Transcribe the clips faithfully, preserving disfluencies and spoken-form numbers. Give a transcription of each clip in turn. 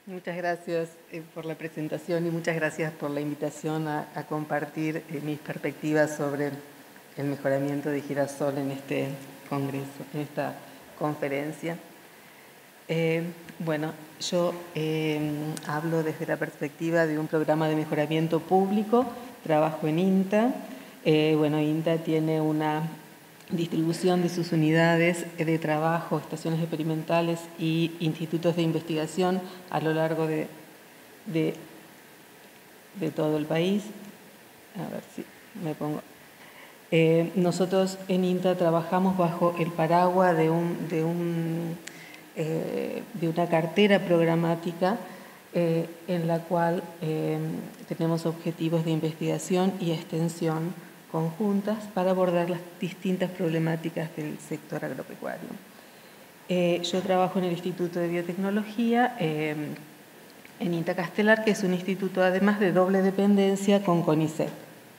Muchas gracias eh, por la presentación y muchas gracias por la invitación a, a compartir eh, mis perspectivas sobre el mejoramiento de girasol en este congreso, en esta conferencia. Eh, bueno, yo eh, hablo desde la perspectiva de un programa de mejoramiento público, trabajo en INTA. Eh, bueno, INTA tiene una distribución de sus unidades de trabajo, estaciones experimentales y institutos de investigación a lo largo de, de, de todo el país. A ver si me pongo. Eh, nosotros en INTA trabajamos bajo el paraguas de, un, de, un, eh, de una cartera programática eh, en la cual eh, tenemos objetivos de investigación y extensión conjuntas para abordar las distintas problemáticas del sector agropecuario. Eh, yo trabajo en el Instituto de Biotecnología, eh, en INTA Castelar, que es un instituto además de doble dependencia con CONICET.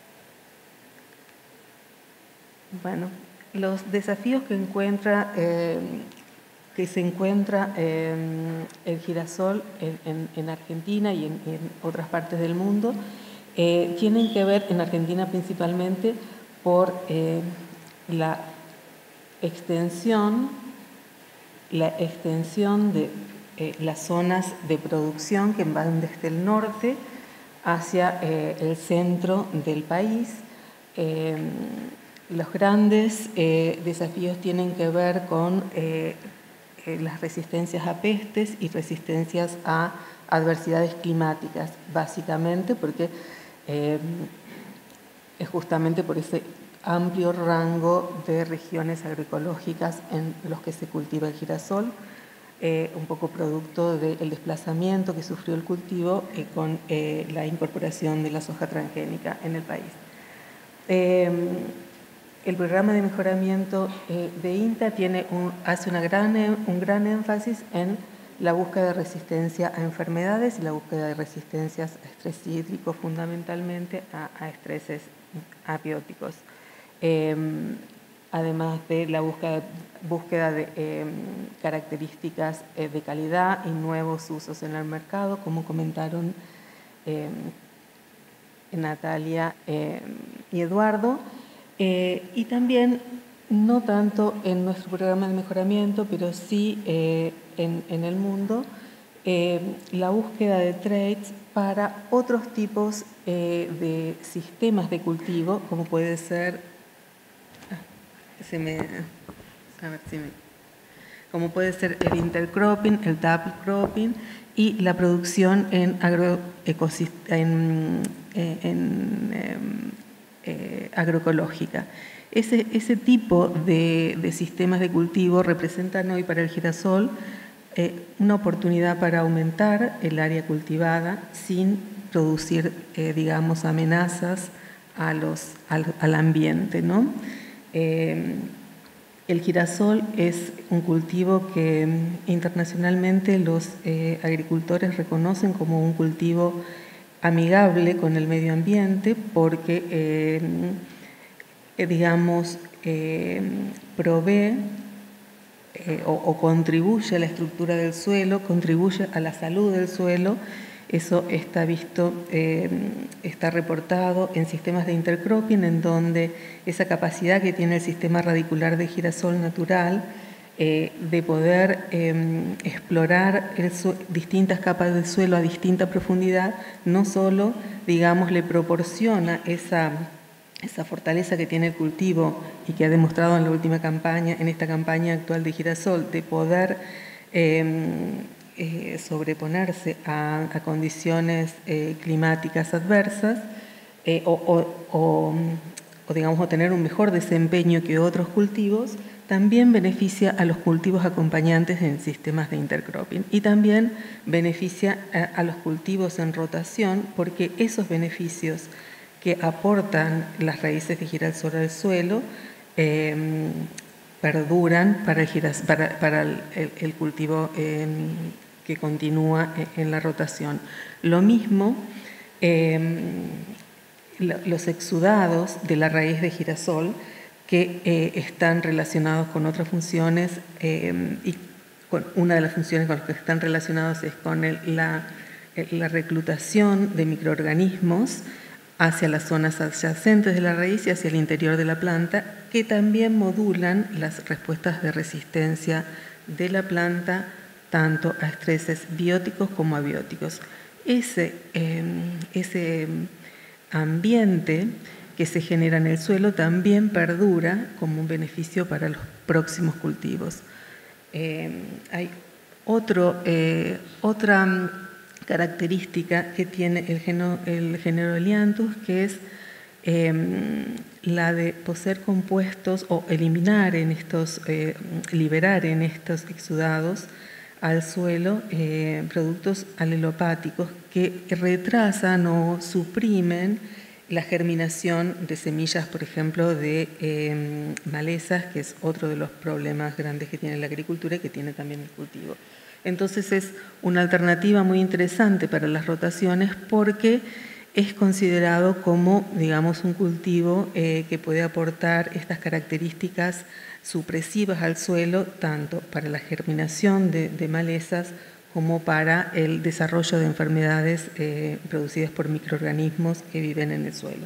Bueno, los desafíos que encuentra, eh, que se encuentra eh, el girasol en, en, en Argentina y en, en otras partes del mundo Eh, tienen que ver en Argentina principalmente por eh, la extensión, la extensión de eh, las zonas de producción que van desde el norte hacia eh, el centro del país. Eh, los grandes eh, desafíos tienen que ver con eh, eh, las resistencias a pestes y resistencias a adversidades climáticas, básicamente porque Eh, es justamente por ese amplio rango de regiones agroecológicas en los que se cultiva el girasol, eh, un poco producto del desplazamiento que sufrió el cultivo eh, con eh, la incorporación de la soja transgénica en el país. Eh, el programa de mejoramiento eh, de INTA tiene un, hace una gran, un gran énfasis en la búsqueda de resistencia a enfermedades y la búsqueda de resistencias a estrés hídrico, fundamentalmente a, a estreses abióticos. Eh, además de la búsqueda, búsqueda de eh, características eh, de calidad y nuevos usos en el mercado, como comentaron eh, Natalia eh, y Eduardo, eh, y también no tanto en nuestro programa de mejoramiento, pero sí eh, en, en el mundo, eh, la búsqueda de traits para otros tipos eh, de sistemas de cultivo, como puede ser, se me, a ver si me, como puede ser el intercropping, el double cropping y la producción en agroecosist- en, en, en eh, agroecológica. Ese, ese tipo de, de sistemas de cultivo representan hoy para el girasol eh, una oportunidad para aumentar el área cultivada sin producir, eh, digamos, amenazas a los, al, al ambiente, ¿no? Eh, el girasol es un cultivo que internacionalmente los eh, agricultores reconocen como un cultivo amigable con el medio ambiente porque eh, Eh, digamos, eh, provee eh, o, o contribuye a la estructura del suelo, contribuye a la salud del suelo. Eso está visto, eh, está reportado en sistemas de intercropping, en donde esa capacidad que tiene el sistema radicular de girasol natural eh, de poder eh, explorar el distintas capas del suelo a distinta profundidad, no solo, digamos, le proporciona esa esa fortaleza que tiene el cultivo y que ha demostrado en la última campaña, en esta campaña actual de girasol, de poder eh, eh, sobreponerse a, a condiciones eh, climáticas adversas eh, o, o, o, o, digamos, o tener un mejor desempeño que otros cultivos, también beneficia a los cultivos acompañantes en sistemas de intercropping y también beneficia a, a los cultivos en rotación porque esos beneficios que aportan las raíces de girasol al suelo eh, perduran para el, giras, para, para el, el, el cultivo eh, que continúa en la rotación. Lo mismo, eh, los exudados de la raíz de girasol que eh, están relacionados con otras funciones eh, y con una de las funciones con las que están relacionados es con el, la, la reclutación de microorganismos hacia las zonas adyacentes de la raíz y hacia el interior de la planta, que también modulan las respuestas de resistencia de la planta tanto a estreses bióticos como abióticos. Ese, eh, ese ambiente que se genera en el suelo también perdura como un beneficio para los próximos cultivos. Eh, hay otro, eh, otra característica que tiene el, geno, el género Helianthus, que es eh, la de poseer compuestos o eliminar en estos, eh, liberar en estos exudados al suelo eh, productos alelopáticos que retrasan o suprimen la germinación de semillas, por ejemplo, de eh, malezas, que es otro de los problemas grandes que tiene la agricultura y que tiene también el cultivo. Entonces es una alternativa muy interesante para las rotaciones porque es considerado como, digamos, un cultivo eh, que puede aportar estas características supresivas al suelo, tanto para la germinación de, de malezas como para el desarrollo de enfermedades eh, producidas por microorganismos que viven en el suelo.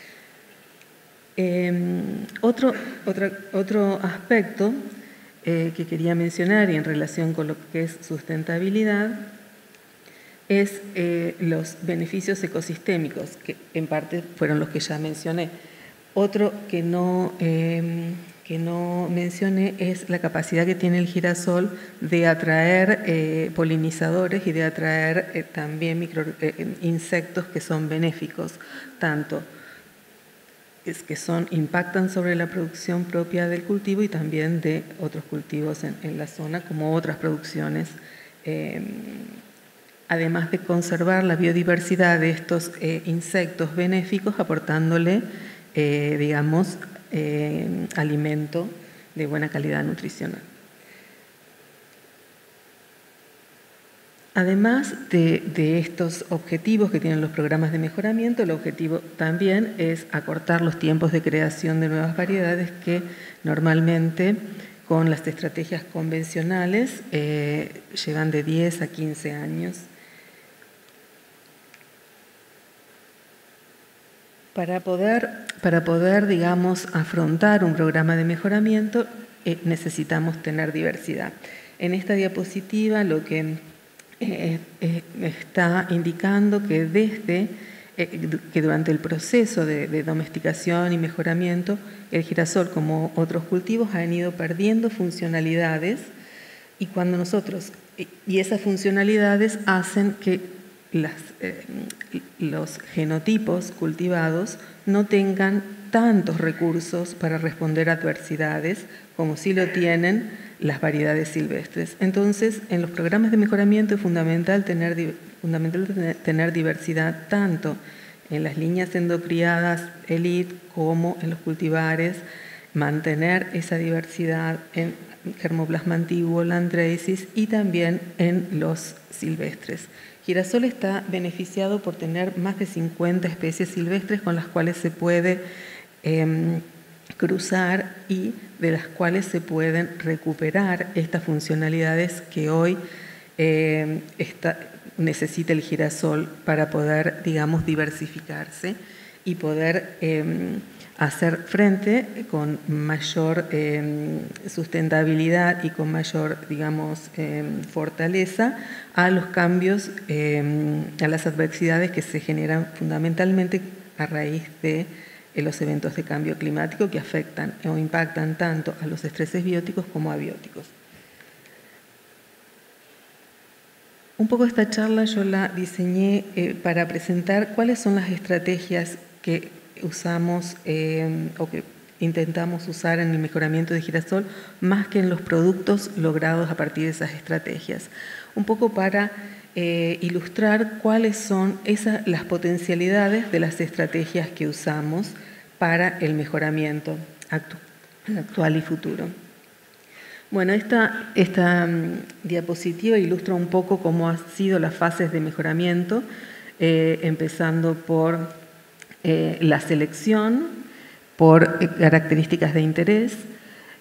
Eh, otro, otro, otro aspecto eh, que quería mencionar y en relación con lo que es sustentabilidad es eh, los beneficios ecosistémicos, que en parte fueron los que ya mencioné. Otro que no, eh, que no mencioné es la capacidad que tiene el girasol de atraer eh, polinizadores y de atraer eh, también micro, eh, insectos que son benéficos, tanto es que son, impactan sobre la producción propia del cultivo y también de otros cultivos en, en la zona, como otras producciones, eh, además de conservar la biodiversidad de estos eh, insectos benéficos, aportándole, eh, digamos, eh, alimento de buena calidad nutricional. Además de, de estos objetivos que tienen los programas de mejoramiento, el objetivo también es acortar los tiempos de creación de nuevas variedades que normalmente con las estrategias convencionales eh, llevan de diez a quince años. Para poder, para poder, digamos, afrontar un programa de mejoramiento, eh, necesitamos tener diversidad. En esta diapositiva lo que eh, eh, está indicando que desde eh, que durante el proceso de, de domesticación y mejoramiento, el girasol, como otros cultivos, han ido perdiendo funcionalidades y cuando nosotros, y esas funcionalidades hacen que Las, eh, los genotipos cultivados no tengan tantos recursos para responder a adversidades como sí lo tienen las variedades silvestres. Entonces, en los programas de mejoramiento es fundamental tener, fundamental tener diversidad tanto en las líneas endocriadas elite como en los cultivares, mantener esa diversidad en Germoplasma antiguo, Landraces y también en los silvestres. Girasol está beneficiado por tener más de cincuenta especies silvestres con las cuales se puede eh, cruzar y de las cuales se pueden recuperar estas funcionalidades que hoy eh, está, necesita el girasol para poder, digamos, diversificarse y poder eh, hacer frente con mayor eh, sustentabilidad y con mayor, digamos, eh, fortaleza a los cambios, eh, a las adversidades que se generan fundamentalmente a raíz de eh, los eventos de cambio climático que afectan o impactan tanto a los estreses bióticos como abióticos. Un poco esta charla yo la diseñé eh, para presentar cuáles son las estrategias que usamos eh, o que intentamos usar en el mejoramiento de girasol más que en los productos logrados a partir de esas estrategias. Un poco para eh, ilustrar cuáles son esas, las potencialidades de las estrategias que usamos para el mejoramiento actu actual y futuro. Bueno, esta, esta um, diapositiva ilustra un poco cómo han sido las fases de mejoramiento, eh, empezando por Eh, la selección por eh, características de interés,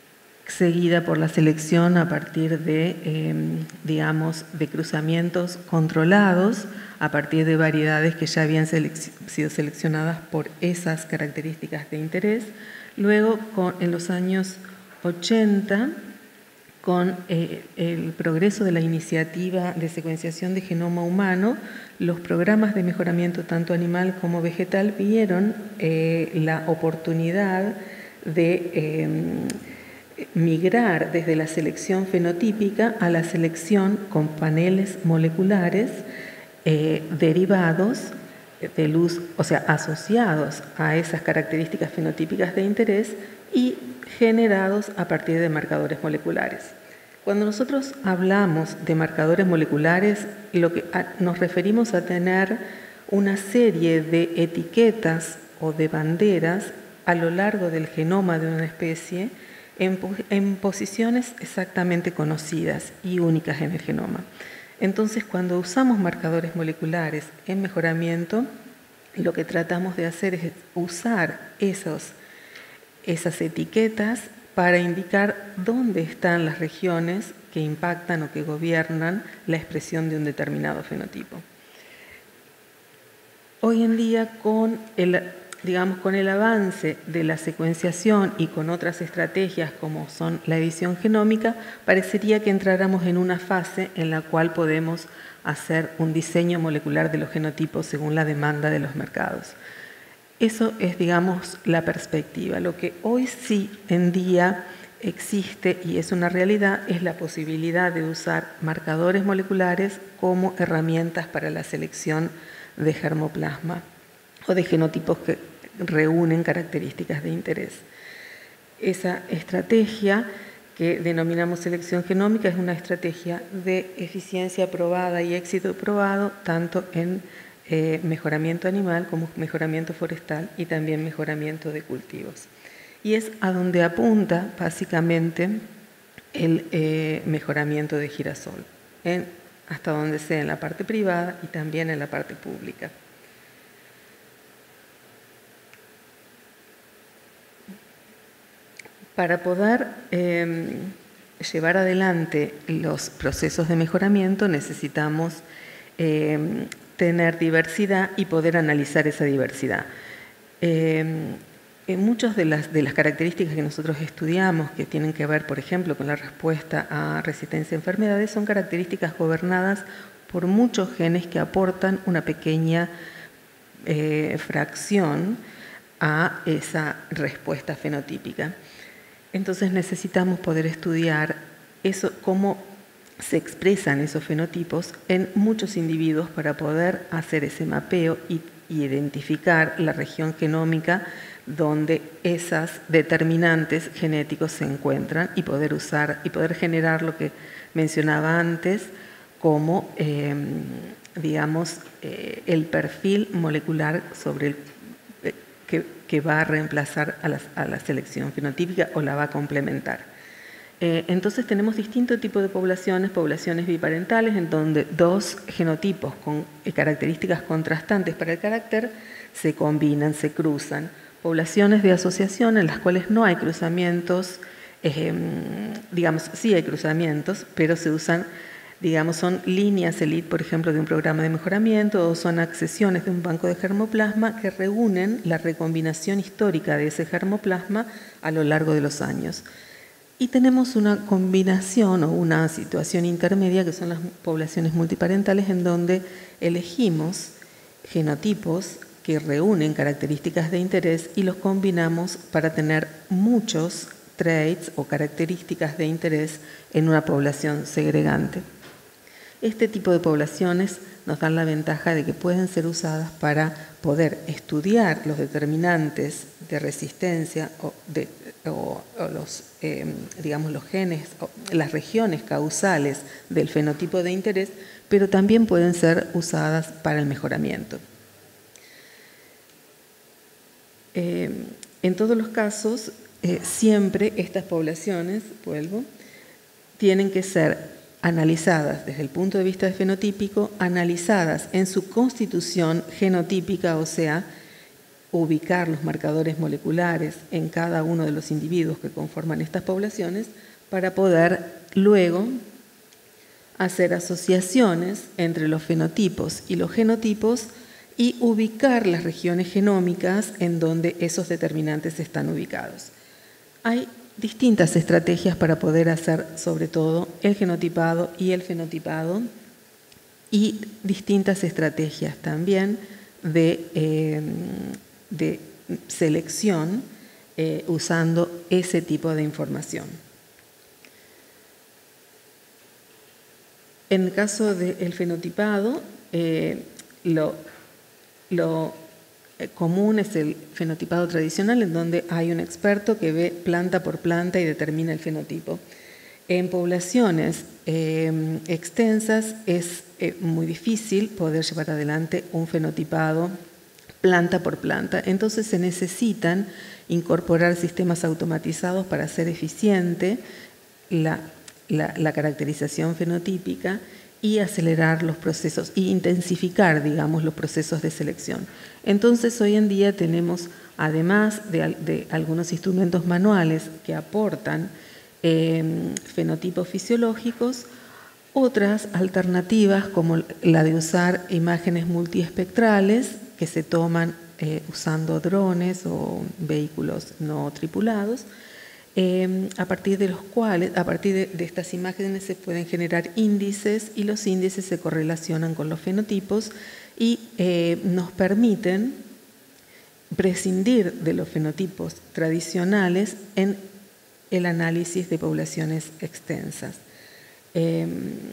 seguida por la selección a partir de, eh, digamos, de cruzamientos controlados, a partir de variedades que ya habían selec- sido seleccionadas por esas características de interés. Luego, con, en los años ochenta, con eh, el progreso de la iniciativa de secuenciación de genoma humano, los programas de mejoramiento tanto animal como vegetal vieron eh, la oportunidad de eh, migrar desde la selección fenotípica a la selección con paneles moleculares eh, derivados de luz, o sea, asociados a esas características fenotípicas de interés y generados a partir de marcadores moleculares. Cuando nosotros hablamos de marcadores moleculares, lo que nos referimos a tener una serie de etiquetas o de banderas a lo largo del genoma de una especie en, en posiciones exactamente conocidas y únicas en el genoma. Entonces, cuando usamos marcadores moleculares en mejoramiento, lo que tratamos de hacer es usar esos, esas etiquetas para indicar dónde están las regiones que impactan o que gobiernan la expresión de un determinado fenotipo. Hoy en día, con el, digamos, con el avance de la secuenciación y con otras estrategias como son la edición genómica, parecería que entráramos en una fase en la cual podemos hacer un diseño molecular de los genotipos según la demanda de los mercados. Eso es, digamos, la perspectiva. Lo que hoy sí en día existe y es una realidad es la posibilidad de usar marcadores moleculares como herramientas para la selección de germoplasma o de genotipos que reúnen características de interés. Esa estrategia que denominamos selección genómica es una estrategia de eficiencia probada y éxito probado tanto en eh, mejoramiento animal como mejoramiento forestal y también mejoramiento de cultivos. Y es a donde apunta básicamente el eh, mejoramiento de girasol, en, hasta donde sea en la parte privada y también en la parte pública. Para poder eh, llevar adelante los procesos de mejoramiento necesitamos eh, tener diversidad y poder analizar esa diversidad. Eh, en muchas de las, de las características que nosotros estudiamos, que tienen que ver, por ejemplo, con la respuesta a resistencia a enfermedades, son características gobernadas por muchos genes que aportan una pequeña eh, fracción a esa respuesta fenotípica. Entonces necesitamos poder estudiar eso, cómo se expresan esos fenotipos en muchos individuos para poder hacer ese mapeo y, y identificar la región genómica donde esas determinantes genéticos se encuentran y poder usar y poder generar lo que mencionaba antes como, eh, digamos, eh, el perfil molecular sobre el Que, que va a reemplazar a la, a la selección fenotípica o la va a complementar. Eh, entonces tenemos distintos tipos de poblaciones, poblaciones biparentales, en donde dos genotipos con características contrastantes para el carácter se combinan, se cruzan. Poblaciones de asociación en las cuales no hay cruzamientos, eh, digamos, sí hay cruzamientos, pero se usan, digamos, son líneas elite, por ejemplo, de un programa de mejoramiento o son accesiones de un banco de germoplasma que reúnen la recombinación histórica de ese germoplasma a lo largo de los años. Y tenemos una combinación o una situación intermedia que son las poblaciones multiparentales en donde elegimos genotipos que reúnen características de interés y los combinamos para tener muchos traits o características de interés en una población segregante. Este tipo de poblaciones nos dan la ventaja de que pueden ser usadas para poder estudiar los determinantes de resistencia o, de, o, o los, eh, digamos, los genes, o las regiones causales del fenotipo de interés, pero también pueden ser usadas para el mejoramiento. Eh, en todos los casos, eh, siempre estas poblaciones, vuelvo, tienen que ser analizadas desde el punto de vista de fenotípico, analizadas en su constitución genotípica, o sea, ubicar los marcadores moleculares en cada uno de los individuos que conforman estas poblaciones para poder luego hacer asociaciones entre los fenotipos y los genotipos y ubicar las regiones genómicas en donde esos determinantes están ubicados. Hay distintas estrategias para poder hacer sobre todo el genotipado y el fenotipado y distintas estrategias también de, eh, de selección eh, usando ese tipo de información. En el caso del fenotipado, eh, lo, lo común es el fenotipado tradicional, en donde hay un experto que ve planta por planta y determina el fenotipo. En poblaciones eh, extensas es eh, muy difícil poder llevar adelante un fenotipado planta por planta. Entonces se necesitan incorporar sistemas automatizados para hacer eficiente la, la, la caracterización fenotípica y acelerar los procesos e intensificar, digamos, los procesos de selección. Entonces, hoy en día tenemos, además de, de algunos instrumentos manuales que aportan eh, fenotipos fisiológicos, otras alternativas como la de usar imágenes multiespectrales que se toman eh, usando drones o vehículos no tripulados, Eh, a partir de los cuales, a partir de, de estas imágenes se pueden generar índices y los índices se correlacionan con los fenotipos y eh, nos permiten prescindir de los fenotipos tradicionales en el análisis de poblaciones extensas, eh,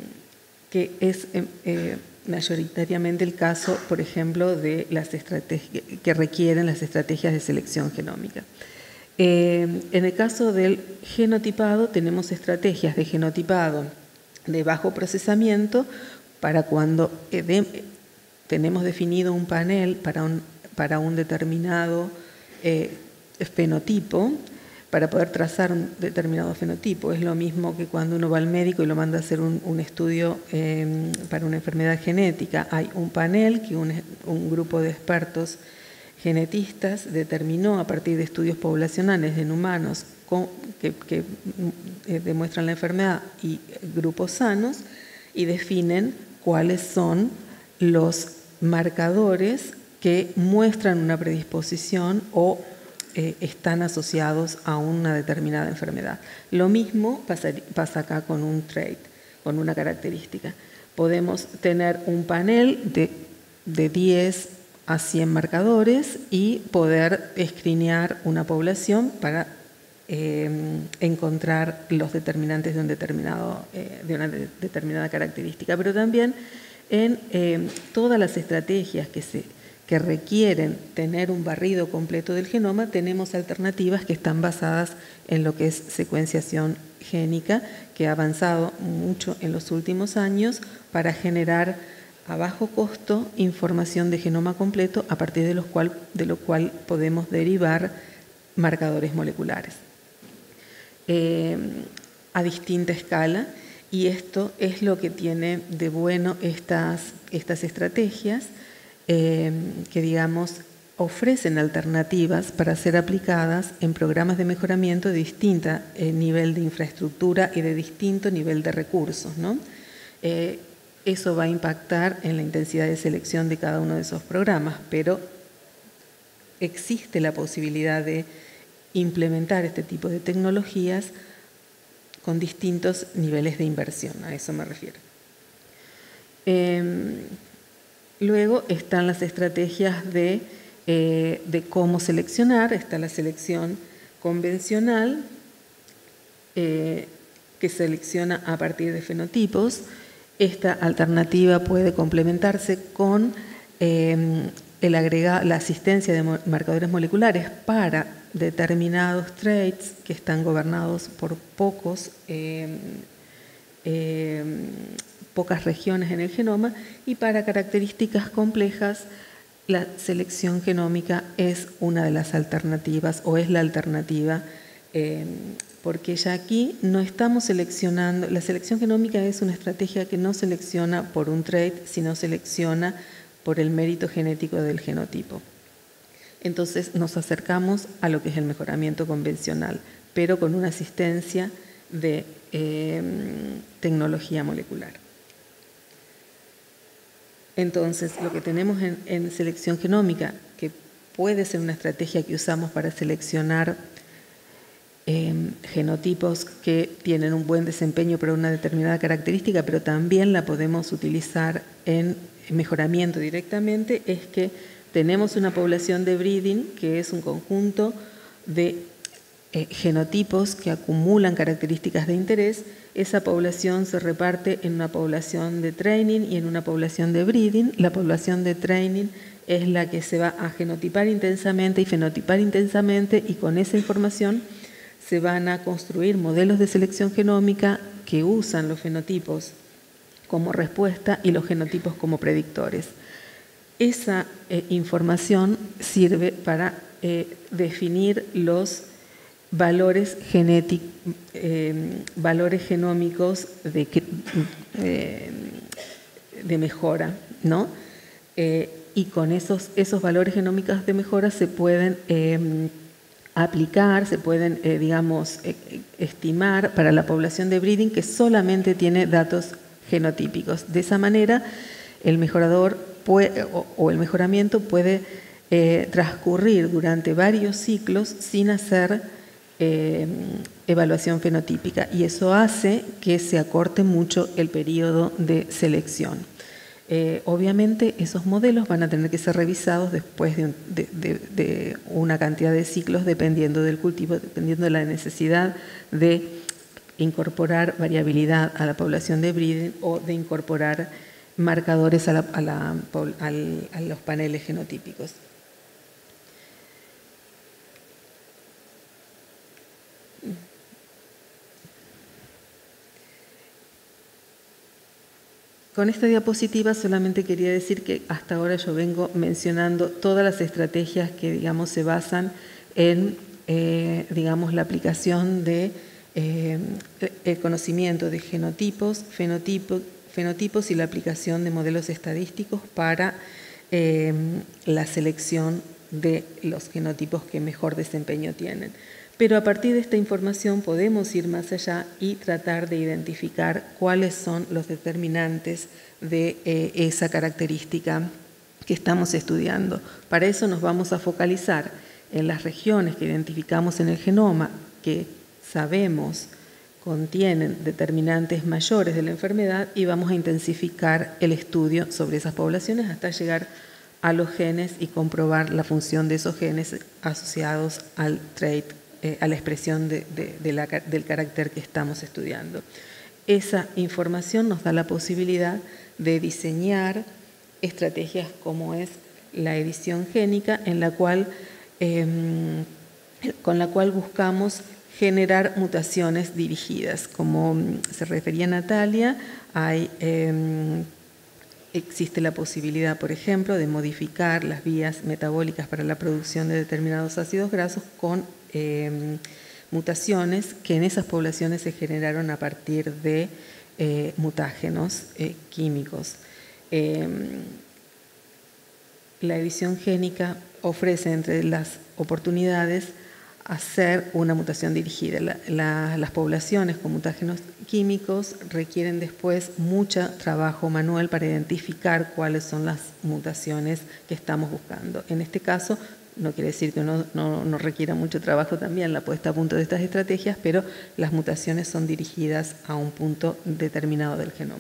que es eh, mayoritariamente el caso, por ejemplo, de las estrategias que requieren las estrategias de selección genómica. Eh, en el caso del genotipado tenemos estrategias de genotipado de bajo procesamiento para cuando eh, de, tenemos definido un panel para un, para un determinado eh, fenotipo, para poder trazar un determinado fenotipo. Es lo mismo que cuando uno va al médico y lo manda a hacer un, un estudio eh, para una enfermedad genética. Hay un panel que un, un grupo de expertos genetistas determinó a partir de estudios poblacionales en humanos con, que, que eh, demuestran la enfermedad y grupos sanos y definen cuáles son los marcadores que muestran una predisposición o eh, están asociados a una determinada enfermedad. Lo mismo pasa, pasa acá con un trait, con una característica. Podemos tener un panel de, de diez a cien marcadores y poder escrinear una población para eh, encontrar los determinantes de, un determinado, eh, de una de, determinada característica. Pero también en eh, todas las estrategias que, se, que requieren tener un barrido completo del genoma, tenemos alternativas que están basadas en lo que es secuenciación génica, que ha avanzado mucho en los últimos años para generar a bajo costo información de genoma completo a partir de, los cual, de lo cual podemos derivar marcadores moleculares eh, a distinta escala, y esto es lo que tiene de bueno estas, estas estrategias eh, que, digamos, ofrecen alternativas para ser aplicadas en programas de mejoramiento de distinto eh, nivel de infraestructura y de distinto nivel de recursos, ¿no? Eh, Eso va a impactar en la intensidad de selección de cada uno de esos programas, pero existe la posibilidad de implementar este tipo de tecnologías con distintos niveles de inversión, a eso me refiero. Eh, luego están las estrategias de, eh, de cómo seleccionar. Está la selección convencional, eh, que selecciona a partir de fenotipos. Esta alternativa puede complementarse con eh, el agregado, la asistencia de marcadores moleculares para determinados traits que están gobernados por pocos, eh, eh, pocas regiones en el genoma, y para características complejas la selección genómica es una de las alternativas o es la alternativa eh, porque ya aquí no estamos seleccionando, la selección genómica es una estrategia que no selecciona por un trait, sino selecciona por el mérito genético del genotipo. entonces nos acercamos a lo que es el mejoramiento convencional, pero con una asistencia de eh, tecnología molecular. Entonces, lo que tenemos en, en selección genómica, que puede ser una estrategia que usamos para seleccionar eh, genotipos que tienen un buen desempeño para una determinada característica, pero también la podemos utilizar en mejoramiento directamente, es que tenemos una población de breeding, que es un conjunto de eh, genotipos que acumulan características de interés. Esa población se reparte en una población de training y en una población de breeding. La población de training es la que se va a genotipar intensamente y fenotipar intensamente, y con esa información se van a construir modelos de selección genómica que usan los fenotipos como respuesta y los genotipos como predictores. Esa eh, información sirve para eh, definir los valores genéticos, eh, valores genómicos de, eh, de mejora, ¿no? Eh, y con esos, esos valores genómicos de mejora se pueden eh, aplicar, se pueden, eh, digamos, eh, estimar para la población de breeding que solamente tiene datos genotípicos. De esa manera, el mejorador puede, o, o el mejoramiento puede eh, transcurrir durante varios ciclos sin hacer eh, evaluación fenotípica, y eso hace que se acorte mucho el periodo de selección. Eh, obviamente esos modelos van a tener que ser revisados después de, un, de, de, de una cantidad de ciclos, dependiendo del cultivo, dependiendo de la necesidad de incorporar variabilidad a la población de breeding o de incorporar marcadores a, la, a, la, al, a los paneles genotípicos. Con esta diapositiva solamente quería decir que hasta ahora yo vengo mencionando todas las estrategias que, digamos, se basan en, eh, digamos, la aplicación de eh, el conocimiento de genotipos, fenotipos, fenotipos y la aplicación de modelos estadísticos para eh, la selección de los genotipos que mejor desempeño tienen. Pero a partir de esta información podemos ir más allá y tratar de identificar cuáles son los determinantes de eh, esa característica que estamos estudiando. Para eso nos vamos a focalizar en las regiones que identificamos en el genoma que sabemos contienen determinantes mayores de la enfermedad, y vamos a intensificar el estudio sobre esas poblaciones hasta llegar a los genes y comprobar la función de esos genes asociados al trait, eh, a la expresión de, de, de la, del carácter que estamos estudiando. Esa información nos da la posibilidad de diseñar estrategias como es la edición génica, en la cual, eh, con la cual buscamos generar mutaciones dirigidas. Como se refería Natalia, hay, eh, existe la posibilidad, por ejemplo, de modificar las vías metabólicas para la producción de determinados ácidos grasos con eh, mutaciones que en esas poblaciones se generaron a partir de eh, mutágenos eh, químicos. Eh, la edición génica ofrece, entre las oportunidades, hacer una mutación dirigida. La, la, las poblaciones con mutágenos químicos requieren después mucho trabajo manual para identificar cuáles son las mutaciones que estamos buscando. En este caso, no quiere decir que no, no, no requiera mucho trabajo también la puesta a punto de estas estrategias, pero las mutaciones son dirigidas a un punto determinado del genoma.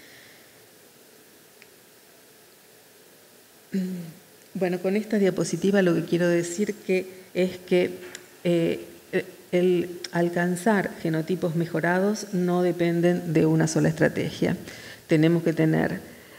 Bueno, con esta diapositiva lo que quiero decir que es que Eh, el alcanzar genotipos mejorados no dependen de una sola estrategia. Tenemos que tener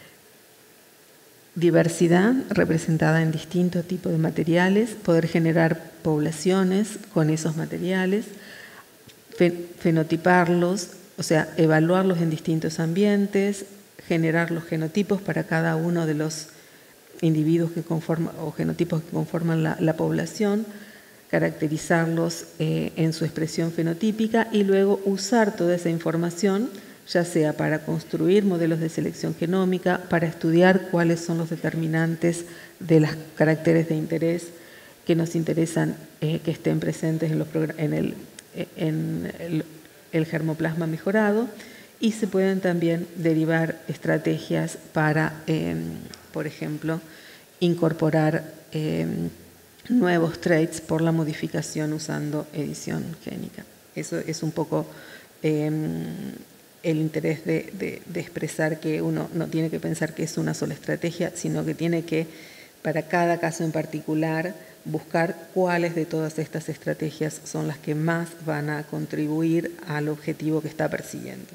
diversidad representada en distintos tipos de materiales, poder generar poblaciones con esos materiales, fenotiparlos, o sea, evaluarlos en distintos ambientes, generar los genotipos para cada uno de los individuos que conforman o genotipos que conforman la, la población, caracterizarlos eh, en su expresión fenotípica y luego usar toda esa información, ya sea para construir modelos de selección genómica, para estudiar cuáles son los determinantes de los caracteres de interés que nos interesan eh, que estén presentes en, los en, el, en el, el germoplasma mejorado, y se pueden también derivar estrategias para, eh, por ejemplo, incorporar eh, nuevos traits por la modificación usando edición génica. Eso es un poco eh, el interés de, de, de expresar que uno no tiene que pensar que es una sola estrategia, sino que tiene que, para cada caso en particular, buscar cuáles de todas estas estrategias son las que más van a contribuir al objetivo que está persiguiendo.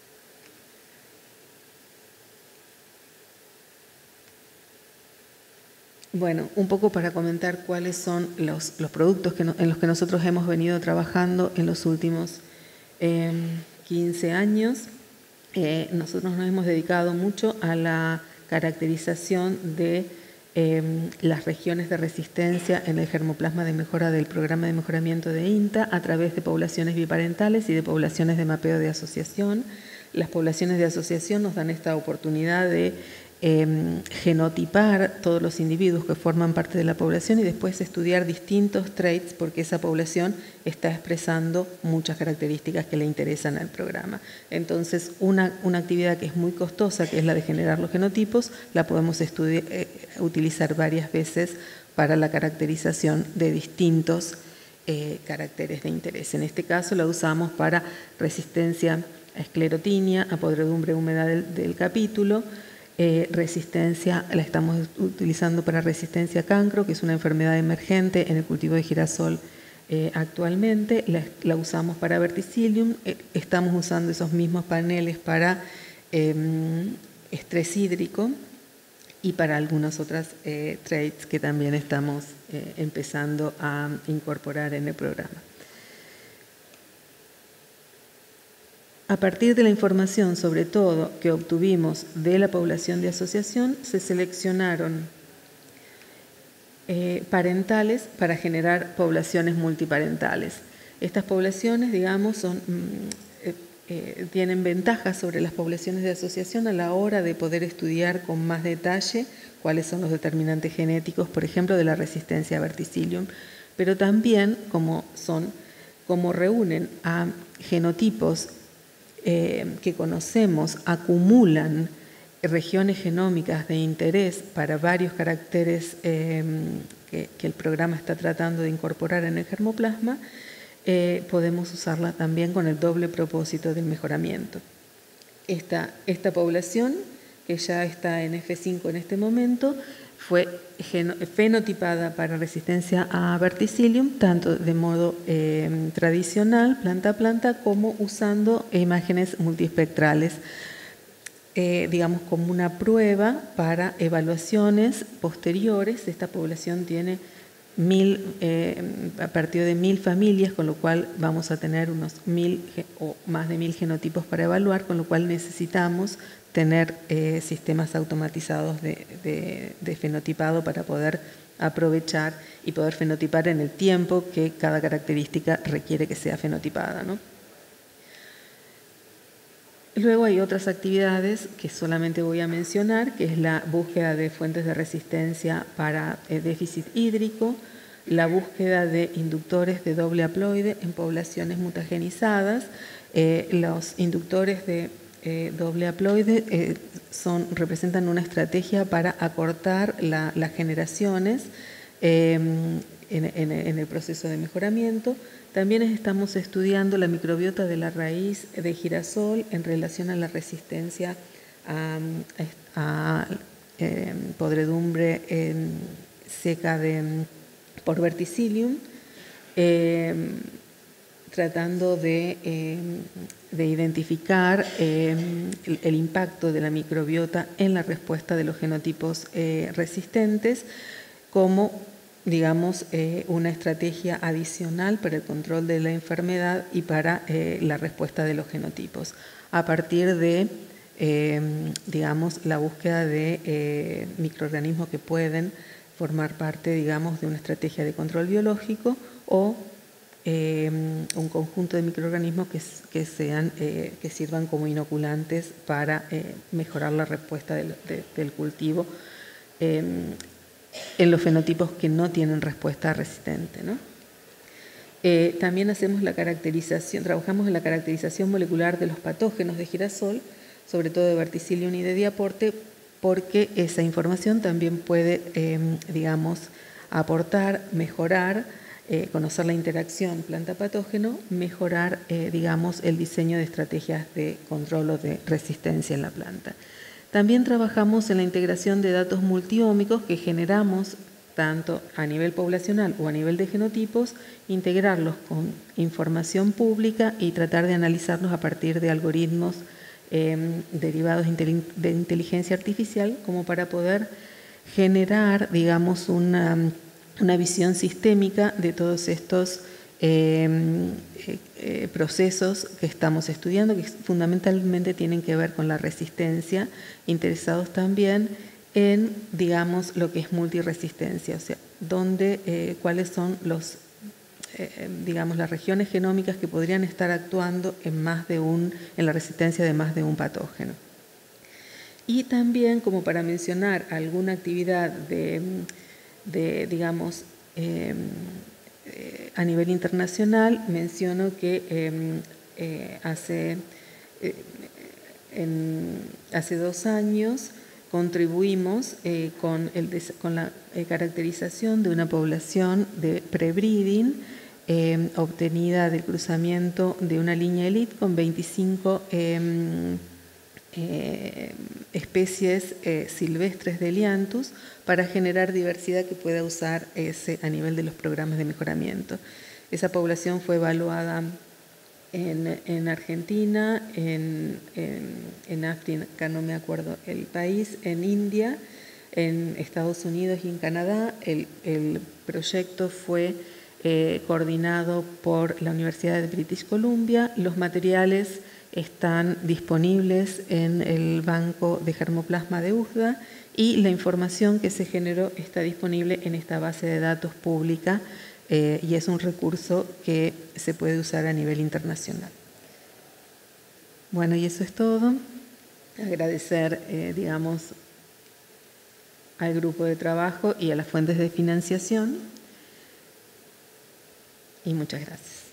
Bueno, un poco para comentar cuáles son los, los productos que no, en los que nosotros hemos venido trabajando en los últimos eh, quince años. Eh, nosotros nos hemos dedicado mucho a la caracterización de eh, las regiones de resistencia en el germoplasma de mejora del programa de mejoramiento de INTA a través de poblaciones biparentales y de poblaciones de mapeo de asociación. Las poblaciones de asociación nos dan esta oportunidad de Eh, genotipar todos los individuos que forman parte de la población y después estudiar distintos traits porque esa población está expresando muchas características que le interesan al programa. Entonces, una, una actividad que es muy costosa, que es la de generar los genotipos, la podemos estudiar, eh, utilizar varias veces para la caracterización de distintos eh, caracteres de interés. En este caso la usamos para resistencia a esclerotinia, a podredumbre húmeda del, del capítulo. Eh, resistencia, la estamos utilizando para resistencia a cancro, que es una enfermedad emergente en el cultivo de girasol eh, actualmente. La, la usamos para verticillium. Eh, estamos usando esos mismos paneles para eh, estrés hídrico y para algunas otras eh, traits que también estamos eh, empezando a incorporar en el programa. A partir de la información, sobre todo, que obtuvimos de la población de asociación, se seleccionaron eh, parentales para generar poblaciones multiparentales. Estas poblaciones, digamos, son, eh, eh, tienen ventajas sobre las poblaciones de asociación a la hora de poder estudiar con más detalle cuáles son los determinantes genéticos, por ejemplo, de la resistencia a verticillium, pero también como, son, como reúnen a genotipos Eh, que conocemos, acumulan regiones genómicas de interés para varios caracteres eh, que, que el programa está tratando de incorporar en el germoplasma, eh, podemos usarla también con el doble propósito del mejoramiento. Esta, esta población, que ya está en F cinco en este momento, fue fenotipada para resistencia a verticillium, tanto de modo eh, tradicional, planta a planta, como usando imágenes multiespectrales, eh, digamos como una prueba para evaluaciones posteriores. Esta población tiene mil, eh, a partir de mil familias, con lo cual vamos a tener unos mil o más de mil genotipos para evaluar, con lo cual necesitamos tener eh, sistemas automatizados de, de, de fenotipado para poder aprovechar y poder fenotipar en el tiempo que cada característica requiere que sea fenotipada, ¿no? Luego hay otras actividades que solamente voy a mencionar, que es la búsqueda de fuentes de resistencia para eh, déficit hídrico, la búsqueda de inductores de doble haploide en poblaciones mutagenizadas. Eh, los inductores de Eh, doble haploide eh, son, representan una estrategia para acortar la, las generaciones eh, en, en, en el proceso de mejoramiento. También estamos estudiando la microbiota de la raíz de girasol en relación a la resistencia a, a, a eh, podredumbre eh, seca de, por verticillium. Eh, tratando de, eh, de identificar eh, el, el impacto de la microbiota en la respuesta de los genotipos eh, resistentes como, digamos, eh, una estrategia adicional para el control de la enfermedad y para eh, la respuesta de los genotipos, a partir de, eh, digamos, la búsqueda de eh, microorganismos que pueden formar parte, digamos, de una estrategia de control biológico o Eh, un conjunto de microorganismos que, que, sean, eh, que sirvan como inoculantes para eh, mejorar la respuesta del, de, del cultivo. Eh, en los fenotipos que no tienen respuesta resistente, ¿no? Eh, también hacemos la caracterización, trabajamos en la caracterización molecular de los patógenos de girasol, sobre todo de Verticillium y de Diaporte, porque esa información también puede, eh, digamos, aportar, mejorar, eh, conocer la interacción planta-patógeno, mejorar, eh, digamos, el diseño de estrategias de control o de resistencia en la planta. También trabajamos en la integración de datos multiómicos que generamos tanto a nivel poblacional o a nivel de genotipos, integrarlos con información pública y tratar de analizarlos a partir de algoritmos eh, derivados de inteligencia artificial, como para poder generar, digamos, una, una visión sistémica de todos estos eh, eh, procesos que estamos estudiando, que fundamentalmente tienen que ver con la resistencia, interesados también en, digamos, lo que es multiresistencia, o sea, dónde, eh, cuáles son los, eh, digamos, las regiones genómicas que podrían estar actuando en, más de un, en la resistencia de más de un patógeno. Y también, como para mencionar alguna actividad de, de digamos, eh, eh, a nivel internacional, menciono que eh, eh, hace, eh, en, hace dos años contribuimos eh, con, el, con la eh, caracterización de una población de pre-breeding eh, obtenida del cruzamiento de una línea elite con veinticinco eh, eh, especies eh, silvestres de Lianthus para generar diversidad que pueda usar ese, a nivel de los programas de mejoramiento. Esa población fue evaluada En, en Argentina, en, en, en África, no me acuerdo el país, en India, en Estados Unidos y en Canadá. El, el proyecto fue eh, coordinado por la Universidad de British Columbia. Los materiales están disponibles en el banco de germoplasma de U S D A y la información que se generó está disponible en esta base de datos pública. Eh, y es un recurso que se puede usar a nivel internacional. Bueno, y eso es todo. Agradecer, eh, digamos, al grupo de trabajo y a las fuentes de financiación. Y muchas gracias.